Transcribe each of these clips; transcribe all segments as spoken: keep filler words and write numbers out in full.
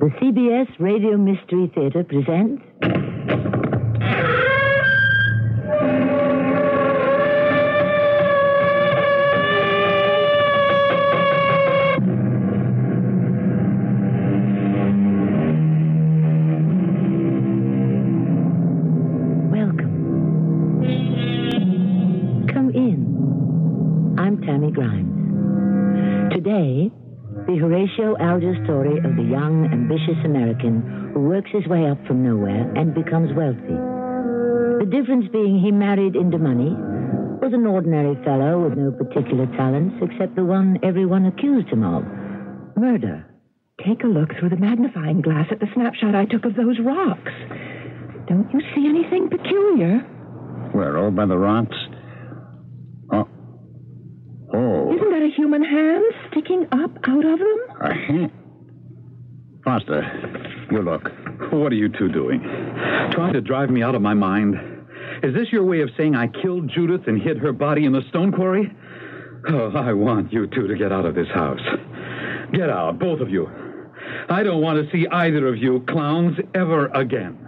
The C B S Radio Mystery Theater presents... Welcome. Come in. I'm Tammy Grimes. Today... the Horatio Alger story of the young, ambitious American who works his way up from nowhere and becomes wealthy. The difference being he married into money, was an ordinary fellow with no particular talents except the one everyone accused him of, murder. Take a look through the magnifying glass at the snapshot I took of those rocks. Don't you see anything peculiar? Where, over by the rocks? Oh. Oh. Isn't that a human hand sticking up out of them? A hand? Foster, you look. What are you two doing? Trying to drive me out of my mind? Is this your way of saying I killed Judith and hid her body in the stone quarry? Oh, I want you two to get out of this house. Get out, both of you. I don't want to see either of you clowns ever again.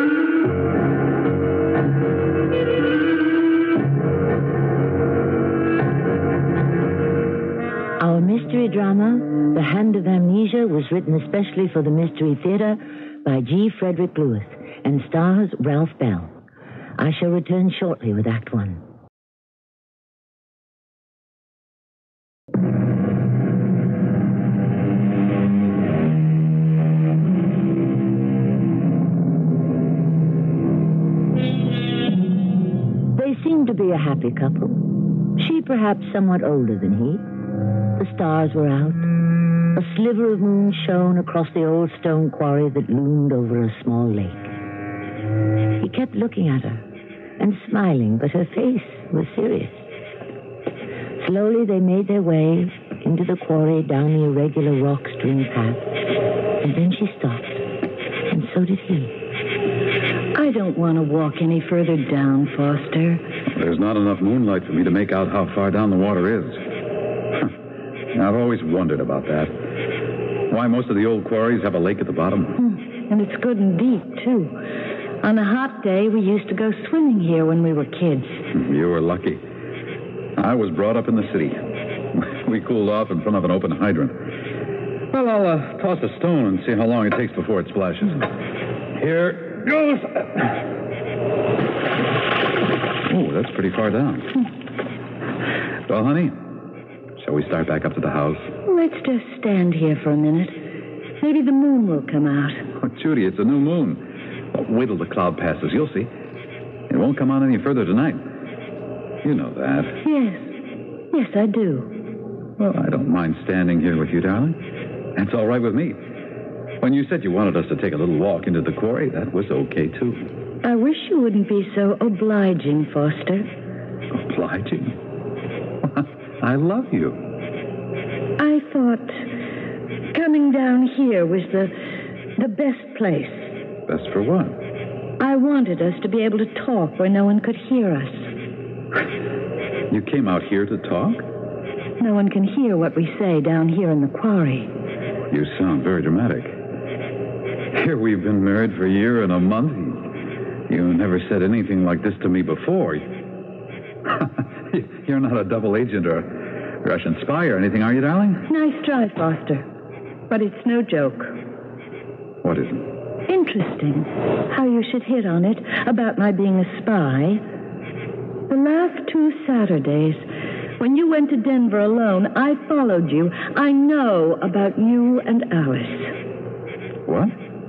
Our mystery drama, The Hand of Amnesia, was written especially for the Mystery Theater by G. Frederick Lewis and stars Ralph Bell. I shall return shortly with Act One. They seemed to be a happy couple. She perhaps somewhat older than he. The stars were out. A sliver of moon shone across the old stone quarry that loomed over a small lake. He kept looking at her and smiling, but her face was serious. Slowly they made their way into the quarry down the irregular rock-strewn path, and then she stopped, and so did he. I don't want to walk any further down, Foster. There's not enough moonlight for me to make out how far down the water is. I've always wondered about that. Why most of the old quarries have a lake at the bottom. Hmm. And it's good and deep, too. On a hot day, we used to go swimming here when we were kids. You were lucky. I was brought up in the city. We cooled off in front of an open hydrant. Well, I'll uh, toss a stone and see how long it takes before it splashes. Here goes. Oh, that's pretty far down. Hmm. Well, honey... shall we start back up to the house? Let's just stand here for a minute. Maybe the moon will come out. Oh, Judy, it's a new moon. Well, wait till the cloud passes. You'll see. It won't come on any further tonight. You know that. Yes. Yes, I do. Well, I don't mind standing here with you, darling. That's all right with me. When you said you wanted us to take a little walk into the quarry, that was okay, too. I wish you wouldn't be so obliging, Foster. Obliging? I love you. I thought coming down here was the the best place. Best for what? I wanted us to be able to talk where no one could hear us. You came out here to talk? No one can hear what we say down here in the quarry. You sound very dramatic. Here we've been married for a year and a month. You never said anything like this to me before. You're not a double agent or a Russian spy or anything, are you, darling? Nice try, Foster. But it's no joke. What isn't? Interesting how you should hit on it about my being a spy. The last two Saturdays, when you went to Denver alone, I followed you. I know about you and Alice. What?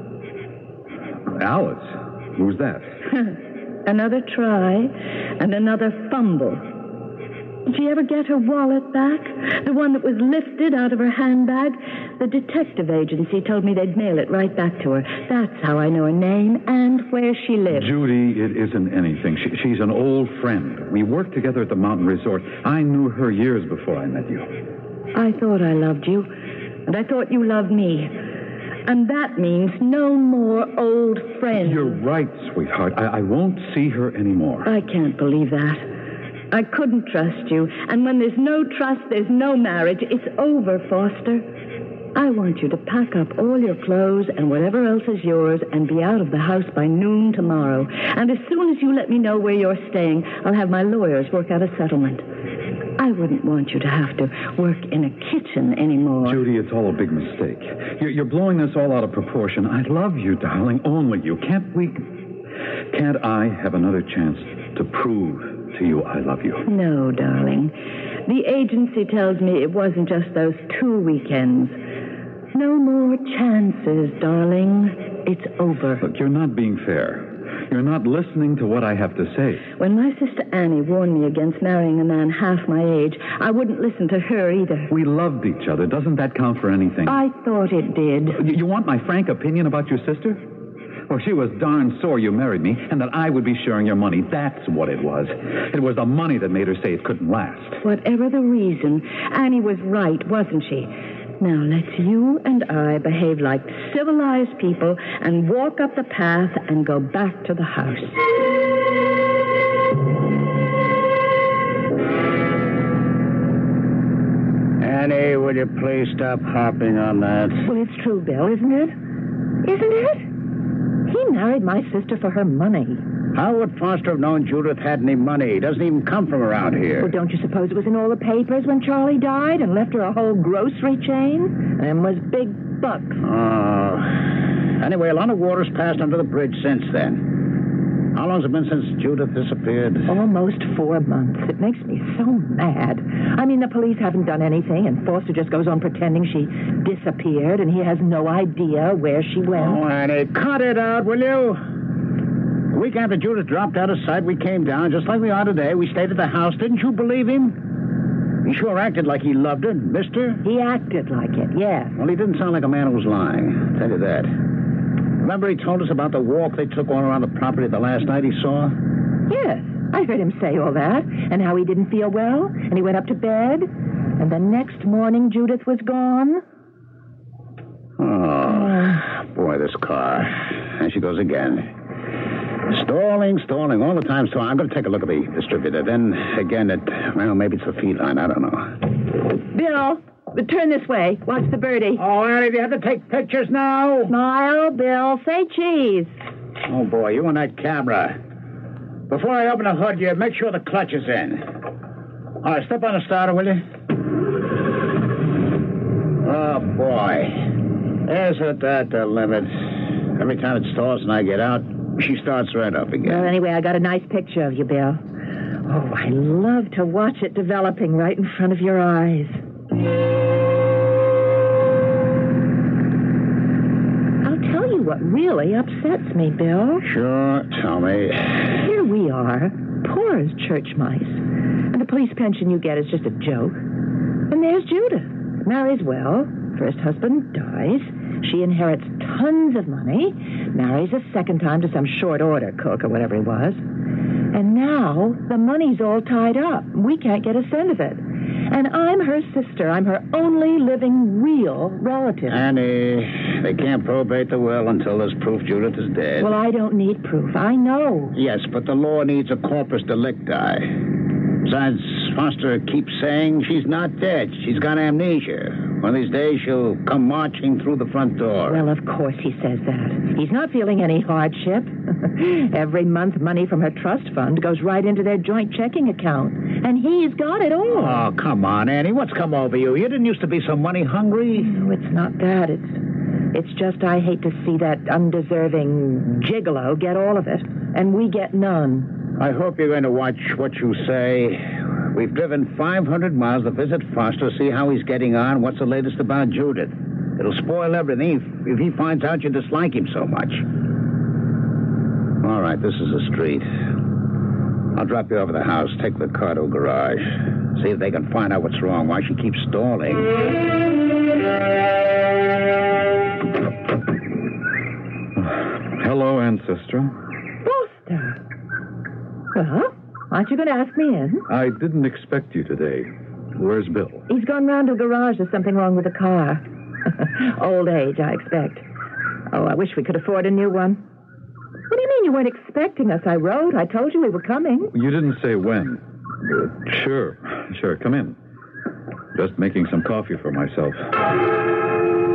Alice? Who's that? Another try and another fumble. Did she ever get her wallet back? The one that was lifted out of her handbag? The detective agency told me they'd mail it right back to her. That's how I know her name and where she lives. Judy, it isn't anything. She, she's an old friend. We worked together at the mountain resort. I knew her years before I met you. I thought I loved you, and I thought you loved me. And that means no more old friends. You're right, sweetheart. I, I won't see her anymore. I can't believe that. I couldn't trust you. And when there's no trust, there's no marriage. It's over, Foster. I want you to pack up all your clothes and whatever else is yours and be out of the house by noon tomorrow. And as soon as you let me know where you're staying, I'll have my lawyers work out a settlement. I wouldn't want you to have to work in a kitchen anymore. Judy, it's all a big mistake. You're, you're blowing this all out of proportion. I love you, darling, only you. Can't we... Can't I have another chance to prove to you I love you? No, darling. The agency tells me it wasn't just those two weekends. No more chances, darling. It's over. Look, you're not being fair. You're not listening to what I have to say. When my sister Annie warned me against marrying a man half my age, I wouldn't listen to her either. We loved each other. Doesn't that count for anything? I thought it did. You, you want my frank opinion about your sister? Well, she was darn sore you married me and that I would be sharing your money. That's what it was. It was the money that made her say it couldn't last. Whatever the reason, Annie was right, wasn't she? Now, let's you and I behave like civilized people and walk up the path and go back to the house. Annie, will you please stop harping on that? Well, it's true, Bill, isn't it? Isn't it? He married my sister for her money. How would Foster have known Judith had any money? He doesn't even come from around here. Well, don't you suppose it was in all the papers when Charlie died and left her a whole grocery chain? Them was big bucks. Oh. Anyway, a lot of water's passed under the bridge since then. How long's it been since Judith disappeared? Almost four months. It makes me so mad. I mean, the police haven't done anything, and Foster just goes on pretending she disappeared, and he has no idea where she went. Oh, Annie, cut it out, will you? The week after Judith dropped out of sight, we came down, just like we are today. We stayed at the house. Didn't you believe him? He sure acted like he loved her, missed her. He acted like it, yes. Well, he didn't sound like a man who was lying. I'll tell you that. Remember he told us about the walk they took all around the property the last night he saw? Yes, I heard him say all that, and how he didn't feel well, and he went up to bed, and the next morning Judith was gone. Oh, boy, this car. There she goes again. Stalling, stalling, all the time stalling. I'm going to take a look at the distributor. Then, again, it, well, maybe it's the feed line. I don't know. Bill, turn this way. Watch the birdie. Oh, Annie, do you have to take pictures now? Smile, Bill. Say cheese. Oh, boy, you and that camera. Before I open the hood, you make sure the clutch is in. All right, step on the starter, will you? Oh, boy. Isn't that the limit? Every time it stalls and I get out, she starts right up again. Well, anyway, I got a nice picture of you, Bill. Oh, I love to watch it developing right in front of your eyes. I'll tell you what really upsets me, Bill. Sure, tell me. Here we are, poor as church mice. And the police pension you get is just a joke. And there's Judith. Marries well. First husband dies. She inherits tons of money. Marries a second time to some short order cook or whatever he was. And now the money's all tied up. We can't get a cent of it. And I'm her sister. I'm her only living real relative. Annie, they can't probate the will until there's proof Judith is dead. Well, I don't need proof. I know. Yes, but the law needs a corpus delicti. Besides, Foster keeps saying she's not dead. She's got amnesia. One of these days, she'll come marching through the front door. Well, of course he says that. He's not feeling any hardship. Every month, money from her trust fund goes right into their joint checking account. And he's got it all. Oh, come on, Annie. What's come over you? You didn't used to be so money hungry. No, it's not that. It's, it's just I hate to see that undeserving gigolo get all of it, and we get none. I hope you're going to watch what you say. We've driven five hundred miles to visit Foster, see how he's getting on, what's the latest about Judith. It'll spoil everything if, if he finds out you dislike him so much. All right, this is the street. I'll drop you over the house, take the car to a garage, see if they can find out what's wrong, why she keeps stalling. Hello, ancestor. Foster. Well, aren't you going to ask me in? I didn't expect you today. Where's Bill? He's gone round to the garage. There's something wrong with the car. Old age, I expect. Oh, I wish we could afford a new one. What do you mean you weren't expecting us? I wrote. I told you we were coming. You didn't say when. Uh, sure, sure. Come in. Just making some coffee for myself.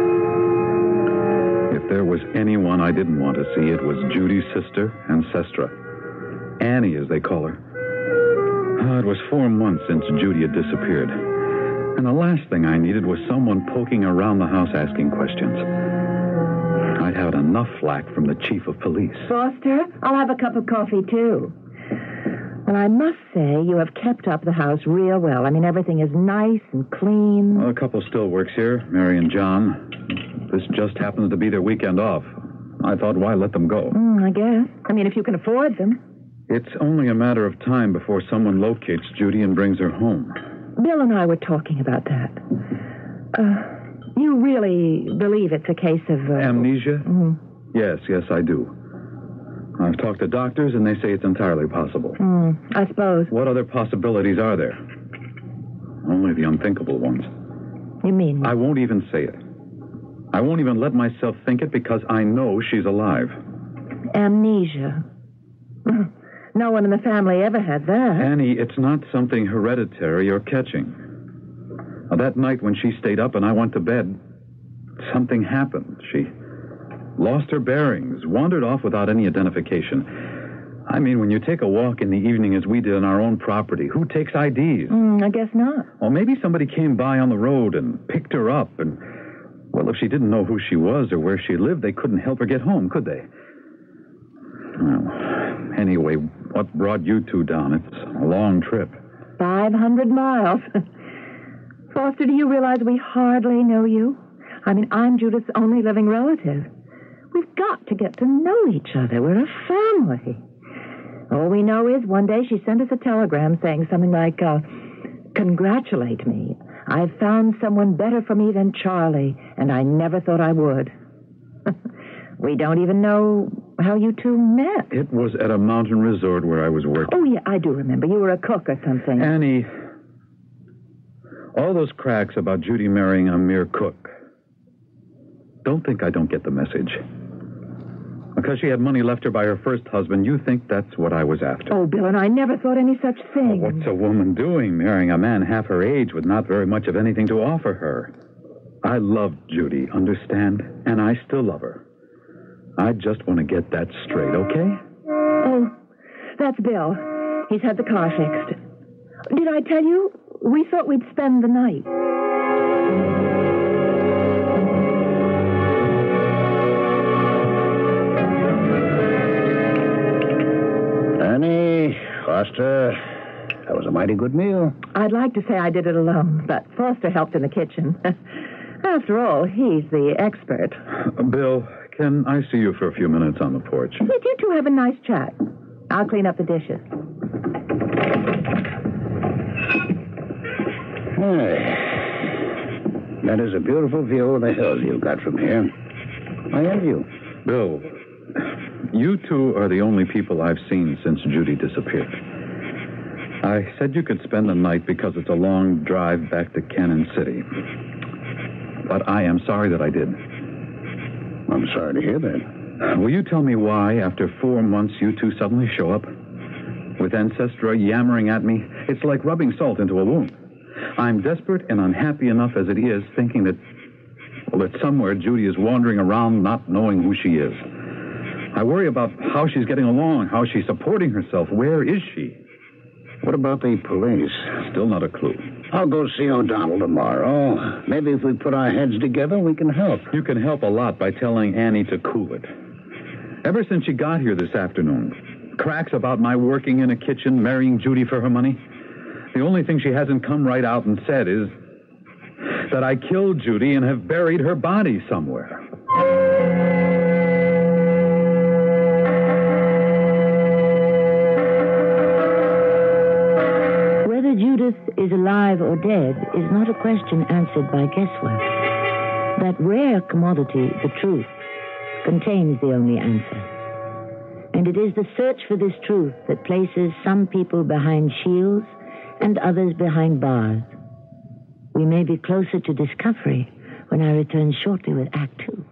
there was anyone I didn't want to see, it was Judy's sister, Ancestra. Annie, as they call her. Oh, it was four months since Judy had disappeared. And the last thing I needed was someone poking around the house asking questions. I'd had enough flack from the chief of police. Foster, I'll have a cup of coffee, too. Well, I must say you have kept up the house real well. I mean, everything is nice and clean. Well, a couple still works here, Mary and John. This just happens to be their weekend off. I thought, why let them go? Mm, I guess. I mean, if you can afford them. It's only a matter of time before someone locates Judy and brings her home. Bill and I were talking about that. Uh, you really believe it's a case of... Uh, Amnesia? Mm-hmm. Yes, yes, I do. I've talked to doctors, and they say it's entirely possible. Mm, I suppose. What other possibilities are there? Only the unthinkable ones. You mean? I won't even say it. I won't even let myself think it because I know she's alive. Amnesia. No one in the family ever had that. Annie, it's not something hereditary or catching. Now, that night when she stayed up and I went to bed, something happened. She lost her bearings, wandered off without any identification. I mean, when you take a walk in the evening as we did on our own property, who takes I Ds? Mm, I guess not. Well, maybe somebody came by on the road and picked her up and... Well, if she didn't know who she was or where she lived, they couldn't help her get home, could they? Well, anyway, what brought you two down? It's a long trip. five hundred miles. Foster, do you realize we hardly know you? I mean, I'm Judith's only living relative. We've got to get to know each other. We're a family. All we know is one day she sent us a telegram saying something like, uh, congratulate me. I've found someone better for me than Charlie, and I never thought I would. We don't even know how you two met. It was at a mountain resort where I was working. Oh, yeah, I do remember. You were a cook or something. Annie, all those cracks about Judy marrying a mere cook. Don't think I don't get the message. Because she had money left her by her first husband, you think that's what I was after. Oh, Bill, and I never thought any such thing. Well, what's a woman doing, marrying a man half her age with not very much of anything to offer her? I loved Judy, understand? And I still love her. I just want to get that straight, okay? Oh, that's Bill. He's had the car fixed. Did I tell you? We thought we'd spend the night. Annie, Foster, that was a mighty good meal. I'd like to say I did it alone, but Foster helped in the kitchen. After all, he's the expert. Uh, Bill, can I see you for a few minutes on the porch? Did you two have a nice chat? I'll clean up the dishes. Hey, that is a beautiful view of the hills you've got from here. I envy you. Bill, you two are the only people I've seen since Judy disappeared. I said you could spend the night because it's a long drive back to Cannon City. But I am sorry that I did. I'm sorry to hear that. Will you tell me why, after four months, you two suddenly show up? With Ancestra yammering at me, it's like rubbing salt into a wound. I'm desperate and unhappy enough as it is, thinking that, well, that somewhere Judy is wandering around not knowing who she is. I worry about how she's getting along, how she's supporting herself. Where is she? What about the police? Still not a clue. I'll go see O'Donnell tomorrow. Maybe if we put our heads together, we can help. You can help a lot by telling Annie to cool it. Ever since she got here this afternoon, cracks about my working in a kitchen, marrying Judy for her money. The only thing she hasn't come right out and said is that I killed Judy and have buried her body somewhere. Whether Judith is alive or dead is not a question answered by guesswork. That rare commodity, the truth, contains the only answer. And it is the search for this truth that places some people behind shields and others behind bars. We may be closer to discovery when I return shortly with Act Two.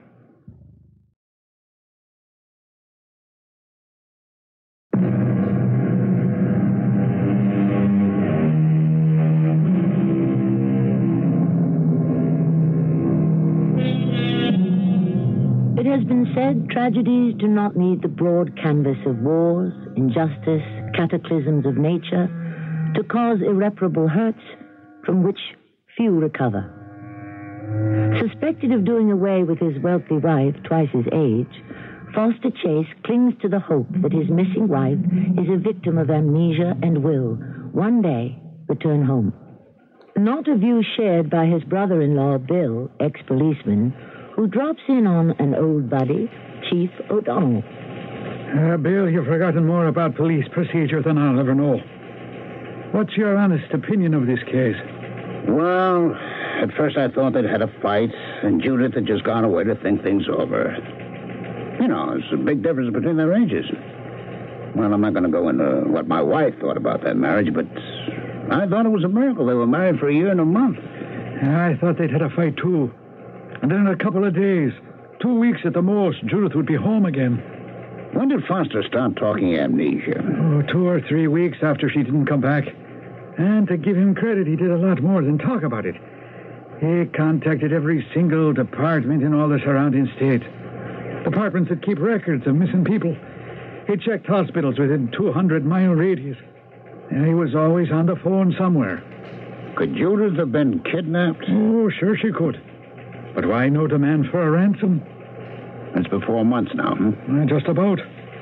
It has been said, tragedies do not need the broad canvas of wars, injustice, cataclysms of nature to cause irreparable hurts from which few recover. Suspected of doing away with his wealthy wife, twice his age, Foster Chase clings to the hope that his missing wife is a victim of amnesia and will, one day, return home. Not a view shared by his brother-in-law, Bill, ex-policeman, who drops in on an old buddy, Chief O'Donnell. Uh, Bill, you've forgotten more about police procedure than I'll ever know. What's your honest opinion of this case? Well, at first I thought they'd had a fight, and Judith had just gone away to think things over. You know, there's a big difference between their ages. Well, I'm not going to go into what my wife thought about that marriage, but I thought it was a miracle. They were married for a year and a month. I thought they'd had a fight, too. And then in a couple of days, two weeks at the most, Judith would be home again. When did Foster start talking amnesia? Oh, two or three weeks after she didn't come back. And to give him credit, he did a lot more than talk about it. He contacted every single department in all the surrounding states. Departments that keep records of missing people. He checked hospitals within two hundred mile radius. And he was always on the phone somewhere. Could Judith have been kidnapped? Oh, sure she could. But why no demand for a ransom? It's been four months now, huh? Uh, just about.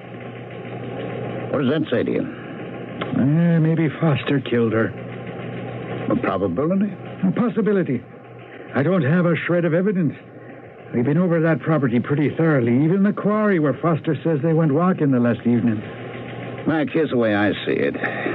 What does that say to you? Uh, maybe Foster killed her. A probability? A possibility. I don't have a shred of evidence. We've been over that property pretty thoroughly, even the quarry where Foster says they went walking the last evening. Mac, here's the way I see it.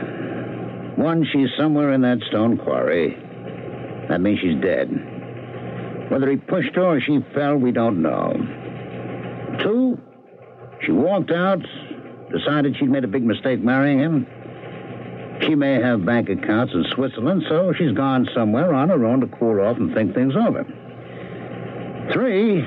One, she's somewhere in that stone quarry. That means she's dead. Whether he pushed her or she fell, we don't know. Two, she walked out, decided she'd made a big mistake marrying him. She may have bank accounts in Switzerland, so she's gone somewhere on her own to cool off and think things over. Three,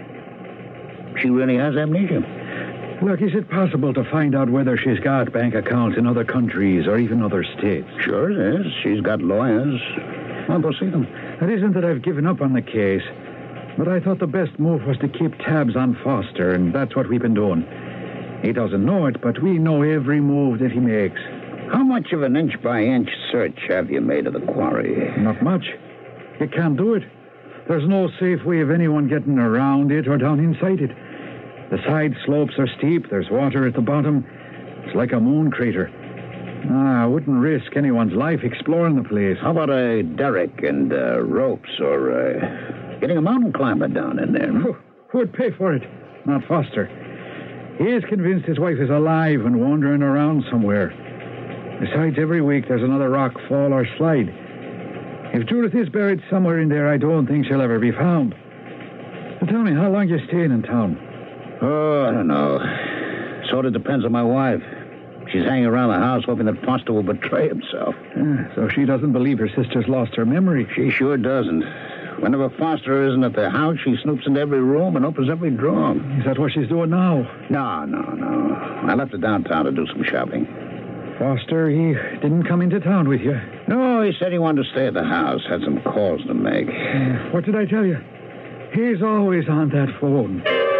she really has amnesia. Look, is it possible to find out whether she's got bank accounts in other countries or even other states? Sure it is. She's got lawyers. I'll go see them. It isn't that I've given up on the case, but I thought the best move was to keep tabs on Foster, and that's what we've been doing. He doesn't know it, but we know every move that he makes. How much of an inch-by-inch search have you made of the quarry? Not much. You can't do it. There's no safe way of anyone getting around it or down inside it. The side slopes are steep. There's water at the bottom. It's like a moon crater. Ah, I wouldn't risk anyone's life exploring the place. How about a derrick and uh, ropes or uh, getting a mountain climber down in there? Who, who would pay for it? Not Foster. He is convinced his wife is alive and wandering around somewhere. Besides, every week there's another rock fall or slide. If Judith is buried somewhere in there, I don't think she'll ever be found. Now, tell me, how long you staying in town? Oh, I don't know. Sort of depends on my wife. She's hanging around the house hoping that Foster will betray himself. Yeah, so she doesn't believe her sister's lost her memory. She sure doesn't. Whenever Foster isn't at the house, she snoops into every room and opens every drawer. Is that what she's doing now? No, no, no. I left her downtown to do some shopping. Foster, he didn't come into town with you? No, he said he wanted to stay at the house. Had some calls to make. Uh, what did I tell you? He's always on that phone.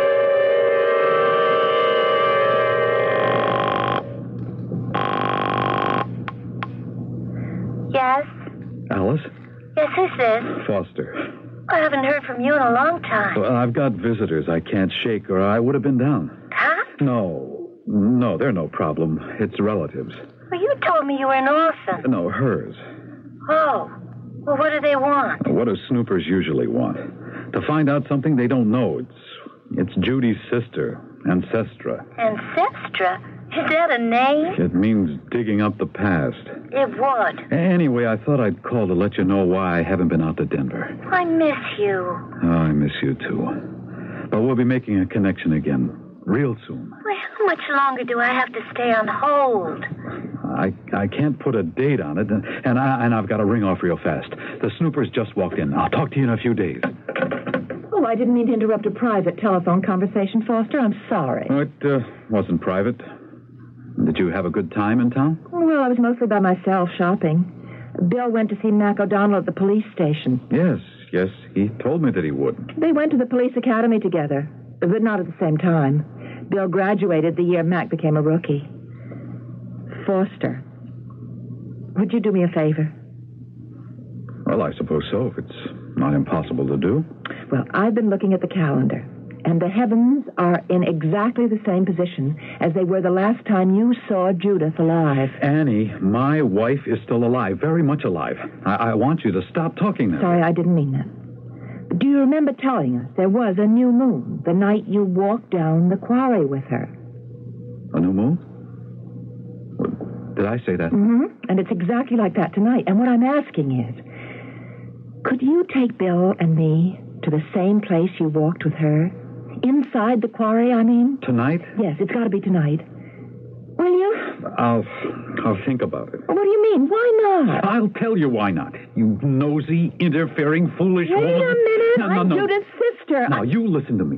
Yes? Alice? Yes, who's this? Foster. I haven't heard from you in a long time. Well, I've got visitors I can't shake, or I would have been down. Huh? No. No, they're no problem. It's relatives. Well, you told me you were an orphan. No, hers. Oh. Well, what do they want? What do snoopers usually want? To find out something they don't know. It's it's Judy's sister, Ancestra. Ancestra? Is that a name? It means digging up the past. It would. Anyway, I thought I'd call to let you know why I haven't been out to Denver. I miss you. Oh, I miss you, too. But we'll be making a connection again real soon. Well, how much longer do I have to stay on hold? I I can't put a date on it, and, I, and I've got to ring off real fast. The snoopers just walked in. I'll talk to you in a few days. Oh, I didn't mean to interrupt a private telephone conversation, Foster. I'm sorry. Oh, it uh, wasn't private. Did you have a good time in town? Well, I was mostly by myself shopping. Bill went to see Mac O'Donnell at the police station. Yes, yes. He told me that he would. They went to the police academy together. but not at the same time. Bill graduated the year Mac became a rookie. Foster, would you do me a favor? Well, I suppose so, if it's not impossible to do. Well, I've been looking at the calendar, and the heavens are in exactly the same position as they were the last time you saw Judith alive. Annie, my wife is still alive, very much alive. I, I want you to stop talking now. Sorry, I didn't mean that. Do you remember telling us there was a new moon the night you walked down the quarry with her? A new moon? Did I say that? Mm-hmm. And it's exactly like that tonight. And what I'm asking is, could you take Bill and me to the same place you walked with her? Inside the quarry, I mean? Tonight? Yes, it's got to be tonight. Will you? I'll, I'll think about it. What do you mean? Why not? I'll tell you why not. You nosy, interfering, foolish Wait woman. a minute. No, no, I'm no. Judith's sister. Now, I... you listen to me.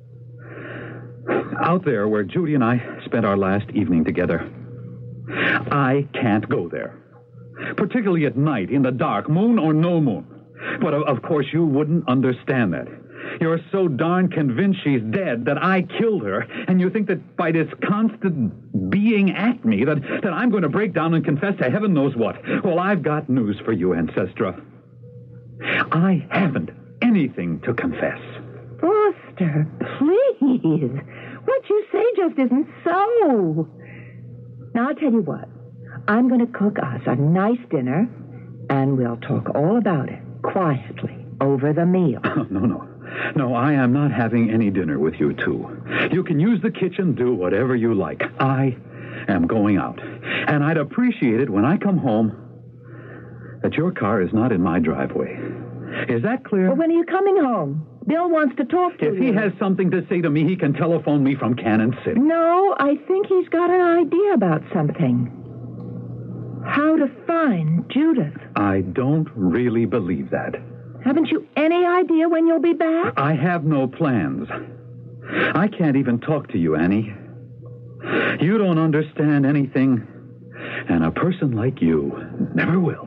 Out there where Judy and I spent our last evening together, I can't go there. Particularly at night, in the dark, moon or no moon. But, of, of course, you wouldn't understand that. You're so darn convinced she's dead that I killed her, and you think that by this constant being at me that, that I'm going to break down and confess to heaven knows what. Well, I've got news for you, Ancestra. I haven't anything to confess. Foster, please. What you say just isn't so. Now, I'll tell you what. I'm going to cook us a nice dinner, and we'll talk all about it, quietly, over the meal. no, no. No, I am not having any dinner with you two. You can use the kitchen, do whatever you like. I am going out. And I'd appreciate it when I come home that your car is not in my driveway. Is that clear? Well, when are you coming home? Bill wants to talk to if you. If he has something to say to me, he can telephone me from Cannon City. No, I think he's got an idea about something. How to find Judith. I don't really believe that. Haven't you any idea when you'll be back? I have no plans. I can't even talk to you, Annie. You don't understand anything, and a person like you never will.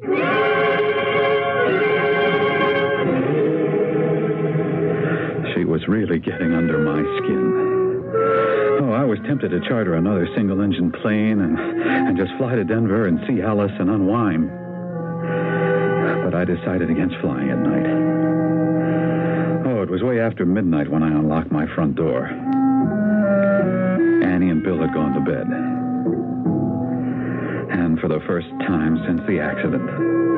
She was really getting under my skin. Oh, I was tempted to charter another single-engine plane and, and just fly to Denver and see Alice and unwind. But I decided against flying at night. Oh, it was way after midnight when I unlocked my front door. Annie and Bill had gone to bed. And for the first time since the accident,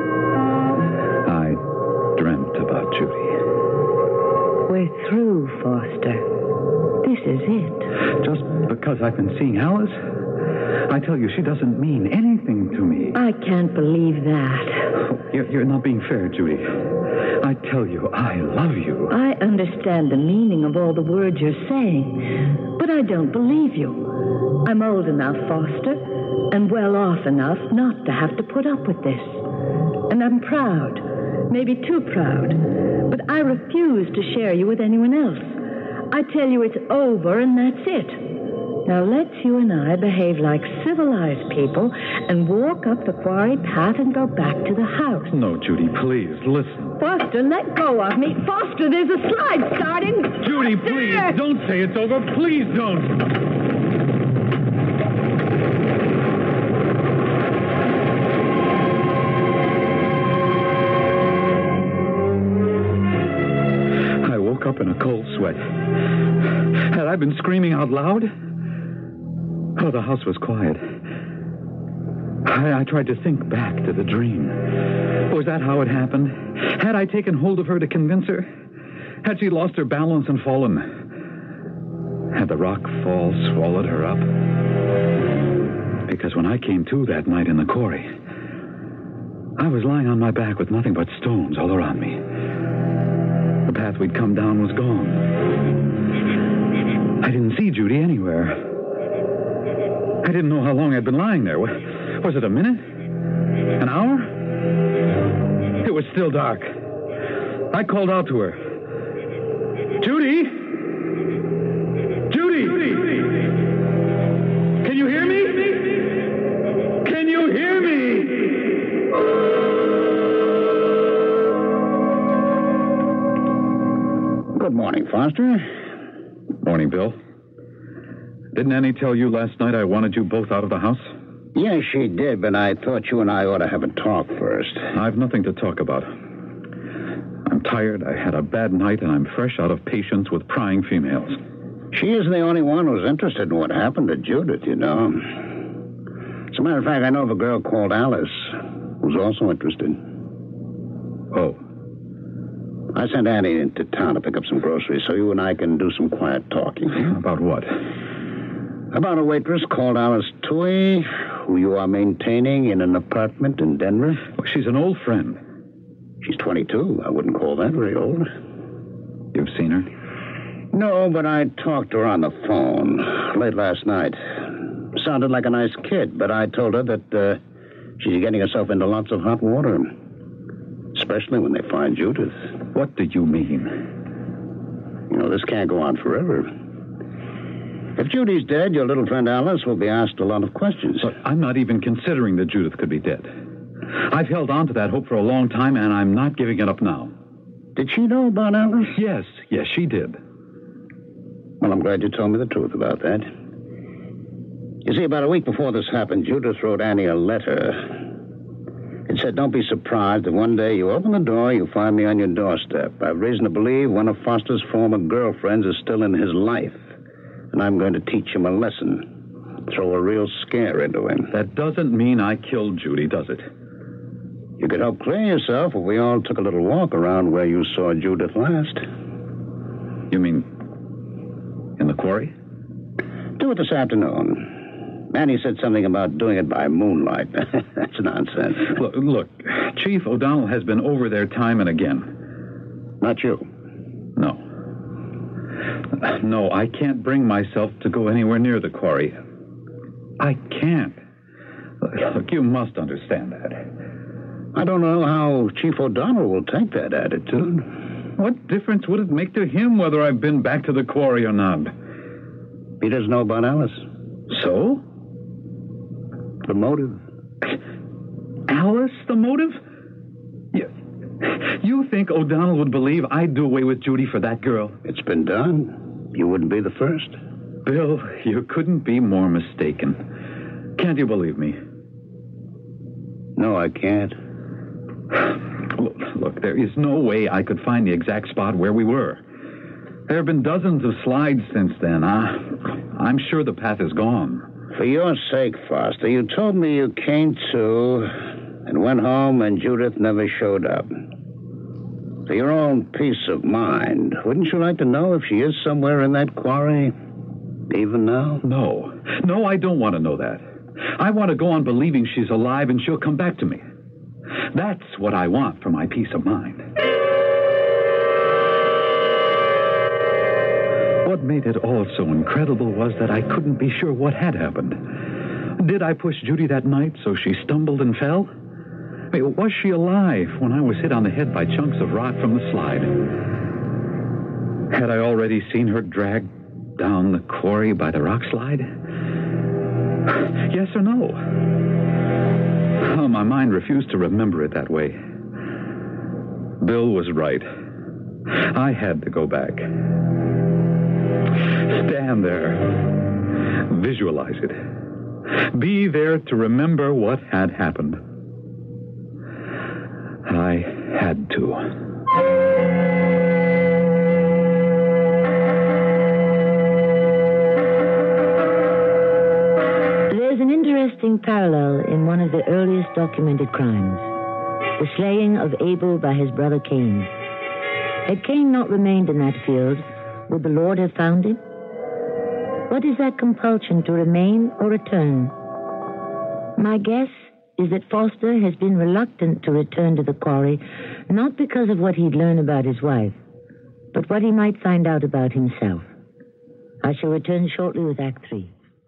I dreamt about Judy. We're through, Foster. This is it. Just because I've been seeing Alice? I tell you, she doesn't mean anything to me. I can't believe that. You're, you're not being fair, Judy. I tell you, I love you. I understand the meaning of all the words you're saying, but I don't believe you. I'm old enough, Foster, and well off enough not to have to put up with this. And I'm proud, maybe too proud, but I refuse to share you with anyone else. I tell you it's over and that's it. Now let's you and I behave like civilized people and walk up the quarry path and go back to the house. No, Judy, please, listen. Foster, let go of me. Foster, there's a slide starting. Judy, Foster! please, don't say it's over. Please don't. I woke up in a cold sweat. Had I been screaming out loud? Oh, the house was quiet. I, I tried to think back to the dream. Was that how it happened? Had I taken hold of her to convince her? Had she lost her balance and fallen? Had the rock fall swallowed her up? Because when I came to that night in the quarry, I was lying on my back with nothing but stones all around me. The path we'd come down was gone. I didn't see Judy anywhere. I didn't know how long I'd been lying there. Was it a minute? An hour? It was still dark. I called out to her. Judy? Judy? Judy? Can you hear me? Can you hear me? Good morning, Foster. Morning, Bill. Didn't Annie tell you last night I wanted you both out of the house? Yes, she did, but I thought you and I ought to have a talk first. I've nothing to talk about. I'm tired, I had a bad night, and I'm fresh out of patience with prying females. She isn't the only one who's interested in what happened to Judith, you know. As a matter of fact, I know of a girl called Alice who's also interested. Oh. I sent Annie into town to pick up some groceries so you and I can do some quiet talking. About what? About a waitress called Alice Tui, who you are maintaining in an apartment in Denver. Oh, she's an old friend. She's twenty-two. I wouldn't call that very old. You've seen her? No, but I talked to her on the phone late last night. Sounded like a nice kid, but I told her that uh, she's getting herself into lots of hot water. Especially when they find Judith. What do you mean? You know, this can't go on forever. If Judy's dead, your little friend Alice will be asked a lot of questions. But I'm not even considering that Judith could be dead. I've held on to that hope for a long time, and I'm not giving it up now. Did she know about Alice? Yes, yes, she did. Well, I'm glad you told me the truth about that. You see, about a week before this happened, Judith wrote Annie a letter. It said, don't be surprised if one day you open the door, you find me on your doorstep. I've reason to believe one of Foster's former girlfriends is still in his life, and I'm going to teach him a lesson. Throw a real scare into him. That doesn't mean I killed Judy, does it? You could help clear yourself if we all took a little walk around where you saw Judith last. You mean in the quarry? Do it this afternoon. Annie said something about doing it by moonlight. That's nonsense. Look, look, Chief O'Donnell has been over there time and again. Not you. No. No, I can't bring myself to go anywhere near the quarry. I can't. Look, you must understand that. I don't know how Chief O'Donnell will take that attitude. What difference would it make to him whether I've been back to the quarry or not? He doesn't know about Alice. So? The motive. Alice, the motive? You, you think O'Donnell would believe I'd do away with Judy for that girl? It's been done. You wouldn't be the first. Bill, you couldn't be more mistaken. Can't you believe me? No, I can't. Look, look, there is no way I could find the exact spot where we were. There have been dozens of slides since then. Uh, I'm sure the path is gone. For your sake, Foster, you told me you came to and went home and Judith never showed up. For your own peace of mind, wouldn't you like to know if she is somewhere in that quarry, even now? No. No, I don't want to know that. I want to go on believing she's alive and she'll come back to me. That's what I want for my peace of mind. What made it all so incredible was that I couldn't be sure what had happened. Did I push Judy that night so she stumbled and fell? I mean, was she alive when I was hit on the head by chunks of rock from the slide? Had I already seen her dragged down the quarry by the rock slide? Yes or no? Oh, my mind refused to remember it that way. Bill was right. I had to go back. Stand there. Visualize it. Be there to remember what had happened. I had to. There's an interesting parallel in one of the earliest documented crimes, the slaying of Abel by his brother Cain. Had Cain not remained in that field, would the Lord have found him? What is that compulsion to remain or return? My guess is that Foster has been reluctant to return to the quarry, not because of what he'd learn about his wife, but what he might find out about himself. I shall return shortly with Act Three.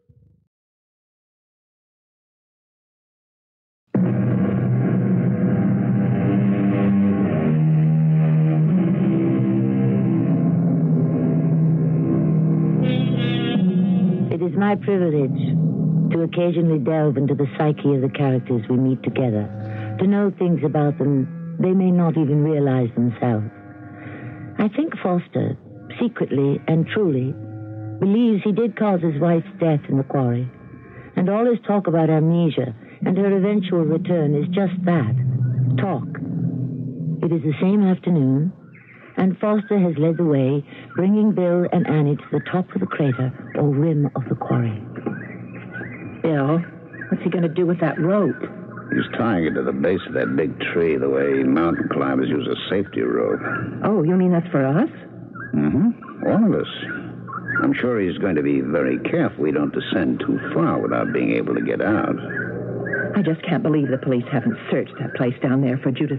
It is my privilege to occasionally delve into the psyche of the characters we meet together, to know things about them they may not even realize themselves. I think Foster, secretly and truly, believes he did cause his wife's death in the quarry. And all his talk about amnesia and her eventual return is just that, talk. It is the same afternoon, and Foster has led the way, bringing Bill and Annie to the top of the crater or rim of the quarry. Bill, what's he going to do with that rope? He's tying it to the base of that big tree the way mountain climbers use a safety rope. Oh, you mean that's for us? Mm-hmm. All of us. I'm sure he's going to be very careful we don't descend too far without being able to get out. I just can't believe the police haven't searched that place down there for Judith.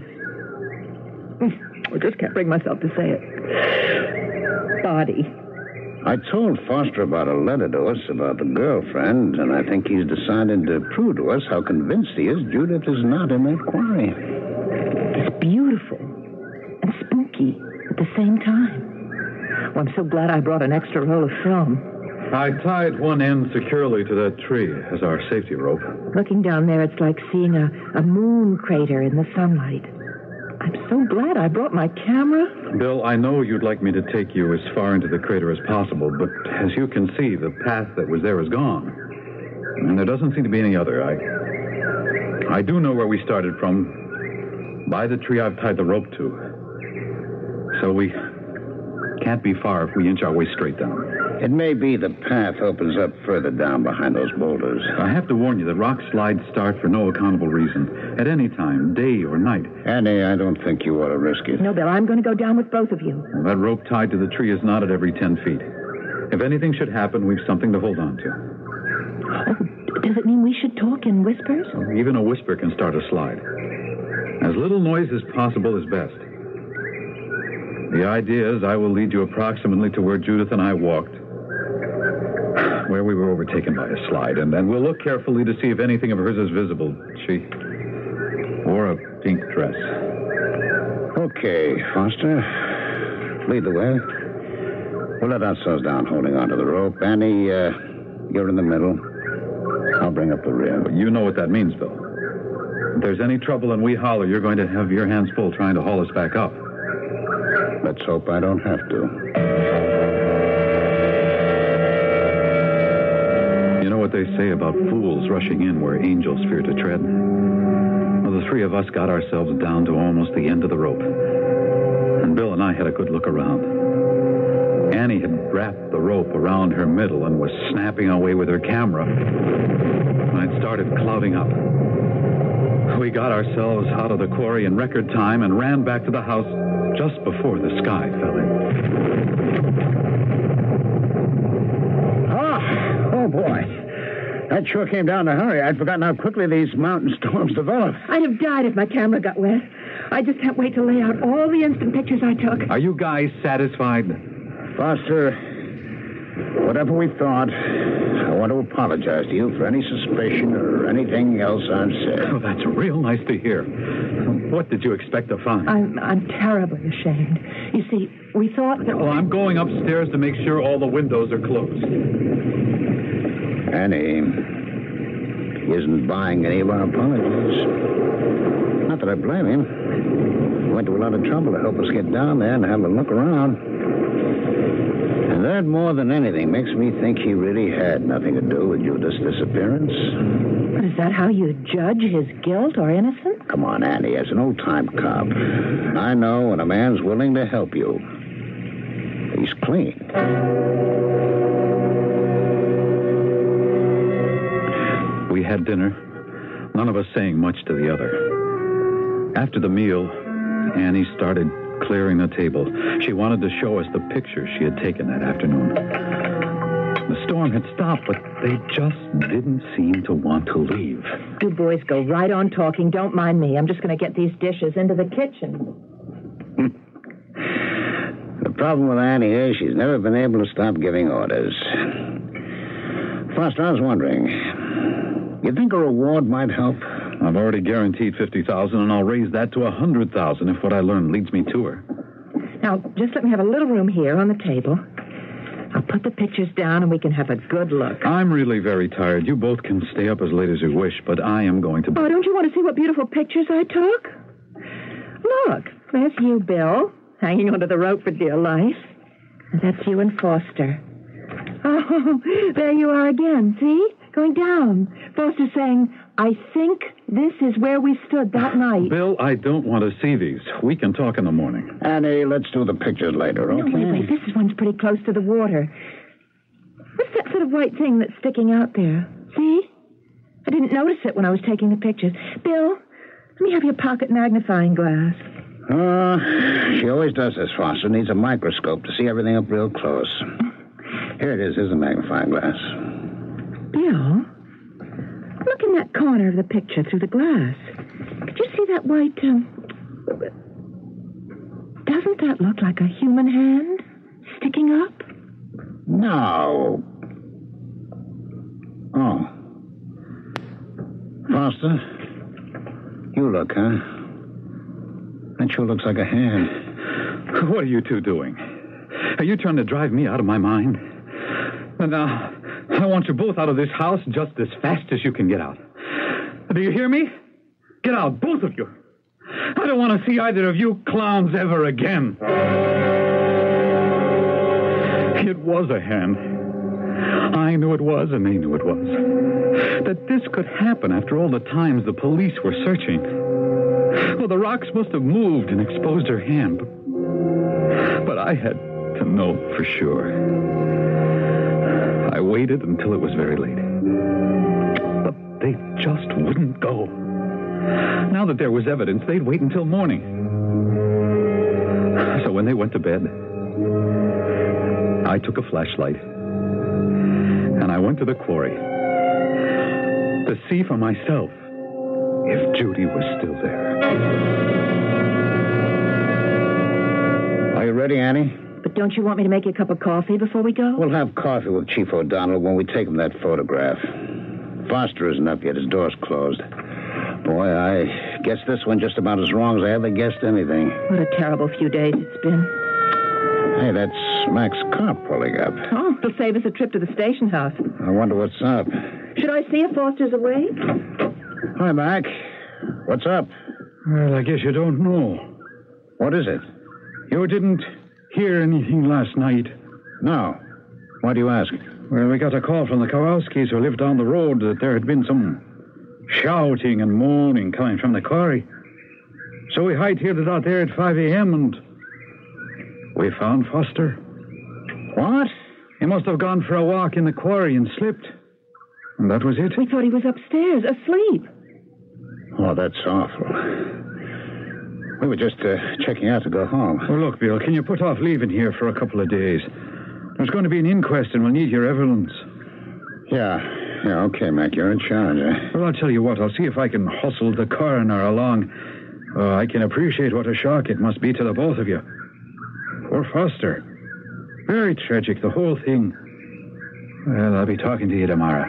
I just can't bring myself to say it. Body. I told Foster about a letter to us about the girlfriend, and I think he's decided to prove to us how convinced he is Judith is not in that quarry. It's beautiful and spooky at the same time. Well, I'm so glad I brought an extra roll of film. I tied one end securely to that tree as our safety rope. Looking down there, it's like seeing a, a moon crater in the sunlight. I'm so glad I brought my camera. Bill, I know you'd like me to take you as far into the crater as possible, but as you can see, the path that was there is gone. And there doesn't seem to be any other. I, I do know where we started from, by the tree I've tied the rope to. So we can't be far if we inch our way straight down. It may be the path opens up further down behind those boulders. I have to warn you that rock slides start for no accountable reason, at any time, day or night. Annie, I don't think you ought to risk it. No, Bill, I'm going to go down with both of you. Well, that rope tied to the tree is knotted every ten feet. If anything should happen, we've something to hold on to. Oh, does it mean we should talk in whispers? Even a whisper can start a slide. As little noise as possible is best. The idea is I will lead you approximately to where Judith and I walked, where we were overtaken by a slide, and then we'll look carefully to see if anything of hers is visible. She wore a pink dress. Okay, Foster. Lead the way. We'll let ourselves down holding onto the rope. Annie, uh, you're in the middle. I'll bring up the rear. You know what that means, Bill. If there's any trouble and we holler, you're going to have your hands full trying to haul us back up. Let's hope I don't have to. You know what they say about fools rushing in where angels fear to tread? Well, the three of us got ourselves down to almost the end of the rope. And Bill and I had a good look around. Annie had wrapped the rope around her middle and was snapping away with her camera. I'd started clouding up. We got ourselves out of the quarry in record time and ran back to the house just before the sky fell in. Ah, oh, boy. That sure came down to hurry. I'd forgotten how quickly these mountain storms develop. I'd have died if my camera got wet. I just can't wait to lay out all the instant pictures I took. Are you guys satisfied? Foster, whatever we thought, I want to apologize to you for any suspicion or anything else I've said. Oh, that's real nice to hear. What did you expect to find? I'm, I'm terribly ashamed. You see, we thought that... Well, I'm going upstairs to make sure all the windows are closed. Annie, he isn't buying any of our apologies. Not that I blame him. He went to a lot of trouble to help us get down there and have a look around. And that, more than anything, makes me think he really had nothing to do with Judith's disappearance. But is that how you judge his guilt or innocence? Come on, Annie, as an old-time cop, I know when a man's willing to help you, he's clean. We had dinner, none of us saying much to the other. After the meal, Annie started clearing the table. She wanted to show us the pictures she had taken that afternoon. The storm had stopped, but they just didn't seem to want to leave. You boys go right on talking. Don't mind me. I'm just going to get these dishes into the kitchen. The problem with Annie is she's never been able to stop giving orders. Foster, I was wondering, you think a reward might help? I've already guaranteed fifty thousand dollars, and I'll raise that to one hundred thousand dollars if what I learn leads me to her. Now, just let me have a little room here on the table. I'll put the pictures down, and we can have a good look. I'm really very tired. You both can stay up as late as you wish, but I am going to... Oh, don't you want to see what beautiful pictures I took? Look, there's you, Bill, hanging onto the rope for dear life. And that's you and Foster. Oh, Oh, there you are again, see? Going down. Foster's saying, I think this is where we stood that night. Bill, I don't want to see these. We can talk in the morning. Annie, let's do the pictures later, okay? No, wait, wait. This one's pretty close to the water. What's that sort of white thing that's sticking out there? See? I didn't notice it when I was taking the pictures. Bill, let me have your pocket magnifying glass. Uh, she always does this, Foster. Needs a microscope to see everything up real close. Here it is. Here's the magnifying glass. Bill, look in that corner of the picture through the glass. Could you see that white... Um... Doesn't that look like a human hand sticking up? No. Oh. Foster, you look, huh? That sure looks like a hand. What are you two doing? Are you trying to drive me out of my mind? And now, I want you both out of this house just as fast as you can get out. Do you hear me? Get out, both of you. I don't want to see either of you clowns ever again. It was a hand. I knew it was, and they knew it was. That this could happen after all the times the police were searching. Well, the rocks must have moved and exposed her hand. But, but I had to know for sure. I waited until it was very late. But they just wouldn't go. Now that there was evidence, they'd wait until morning. So when they went to bed, I took a flashlight and I went to the quarry to see for myself if Judy was still there. Are you ready, Annie? But don't you want me to make you a cup of coffee before we go? We'll have coffee with Chief O'Donnell when we take him that photograph. Foster isn't up yet. His door's closed. Boy, I guess this one just about as wrong as I ever guessed anything. What a terrible few days it's been. Hey, that's Mac's car pulling up. Oh, it'll save us a trip to the station house. I wonder what's up. Should I see if Foster's awake? Hi, Mac. What's up? Well, I guess you don't know. What is it? You didn't hear anything last night? No. Why do you ask? Well, we got a call from the Kowalskis who lived down the road that there had been some shouting and moaning coming from the quarry. So we hightailed it out there at five a.m. and we found Foster. What? He must have gone for a walk in the quarry and slipped. And that was it. We thought he was upstairs, asleep. Oh, that's awful. We were just uh, checking out to go home. Well, look, Bill, can you put off leaving here for a couple of days? There's going to be an inquest and we'll need your evidence. Yeah, yeah, okay, Mac, you're in charge, eh? Well, I'll tell you what, I'll see if I can hustle the coroner along. Oh, I can appreciate what a shock it must be to the both of you. Poor Foster. Very tragic, the whole thing. Well, I'll be talking to you tomorrow.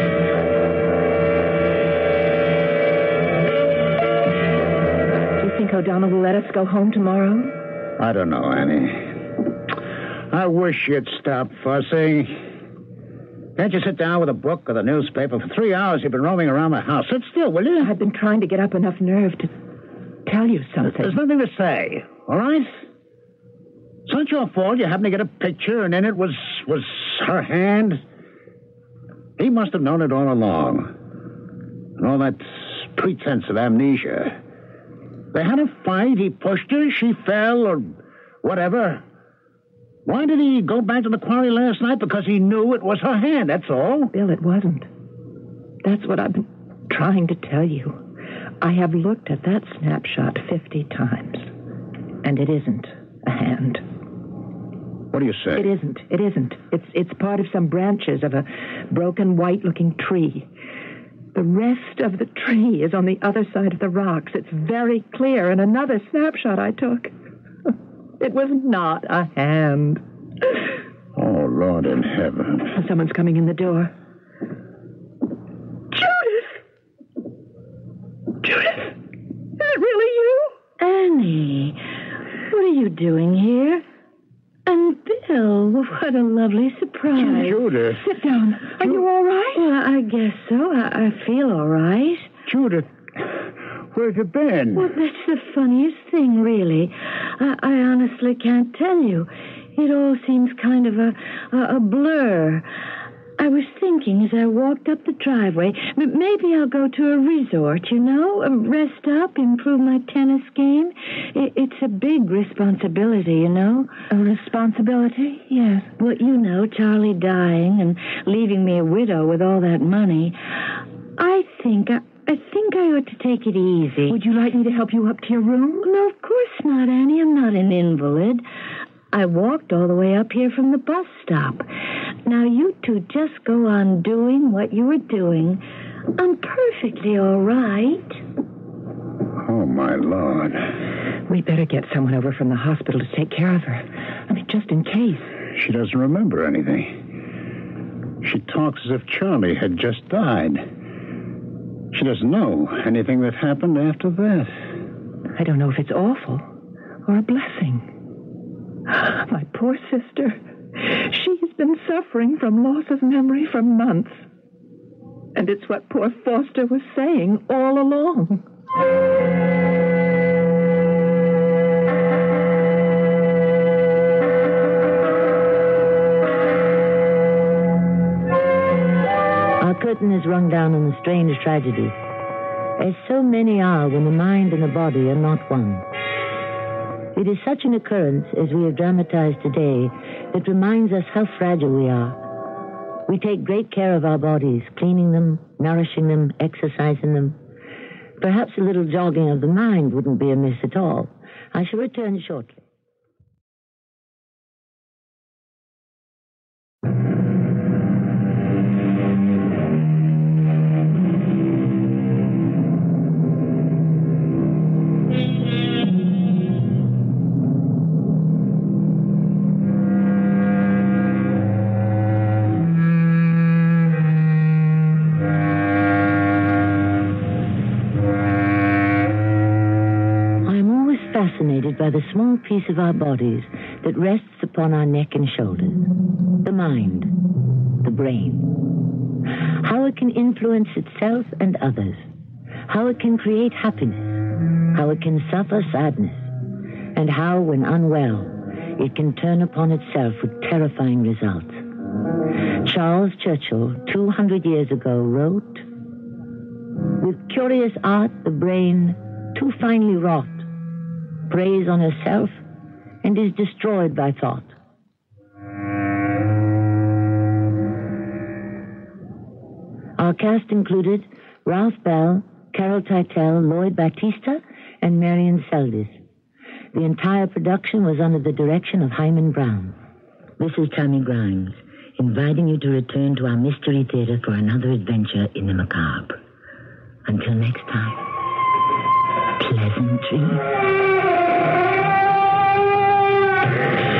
Do you think O'Donnell will let us go home tomorrow? I don't know, Annie. I wish you'd stop fussing. Can't you sit down with a book or the newspaper? For three hours you've been roaming around the house. Sit still, will you? I've been trying to get up enough nerve to tell you something. There's nothing to say, all right? It's not your fault you happened to get a picture and in it was, was her hand. He must have known it all along. And all that pretense of amnesia. They had a fight, he pushed her, she fell, or whatever. Why did he go back to the quarry last night? Because he knew it was her hand, that's all. Bill, it wasn't. That's what I've been trying to tell you. I have looked at that snapshot fifty times, and it isn't a hand. What do you say? It isn't. It isn't. It's it's part of some branches of a broken white-looking tree. The rest of the tree is on the other side of the rocks. It's very clear in another snapshot I took. It was not a hand. Oh, Lord in heaven. Someone's coming in the door. Judith! Judith! Is it really you? Annie, what are you doing here? And Bill, what a lovely surprise. Judith. Sit down. Are you all right? Well, I guess so. I, I feel all right. Judith, where have you been? Well, that's the funniest thing, really. I, I honestly can't tell you. It all seems kind of a, a, a blur. I was thinking as I walked up the driveway, m- maybe I'll go to a resort, you know, um, rest up, improve my tennis game. I- it's a big responsibility, you know. A responsibility? Yes. Well, you know, Charlie dying and leaving me a widow with all that money. I think I, I think I ought to take it easy. Would you like me to help you up to your room? No, of course not, Annie. I'm not an invalid. I walked all the way up here from the bus stop. Now, you two just go on doing what you were doing. I'm perfectly all right. Oh, my Lord. We better get someone over from the hospital to take care of her. I mean, just in case. She doesn't remember anything. She talks as if Charlie had just died. She doesn't know anything that happened after that. I don't know if it's awful or a blessing. My poor sister. She's been suffering from loss of memory for months. And it's what poor Foster was saying all along. Our curtain is rung down on the strange tragedy, as so many are when the mind and the body are not one. It is such an occurrence, as we have dramatized today, that reminds us how fragile we are. We take great care of our bodies, cleaning them, nourishing them, exercising them. Perhaps a little jogging of the mind wouldn't be amiss at all. I shall return shortly. By the small piece of our bodies that rests upon our neck and shoulders. The mind, the brain. How it can influence itself and others. How it can create happiness. How it can suffer sadness. And how, when unwell, it can turn upon itself with terrifying results. Charles Churchill, two hundred years ago, wrote, "With curious art, the brain, too finely wrought, preys on herself and is destroyed by thought." Our cast included Ralph Bell, Carol Teitel, Lloyd Battista, and Marion Seldes. The entire production was under the direction of Hyman Brown. This is Tammy Grimes, inviting you to return to our Mystery Theater for another adventure in the macabre. Until next time, pleasant dreams.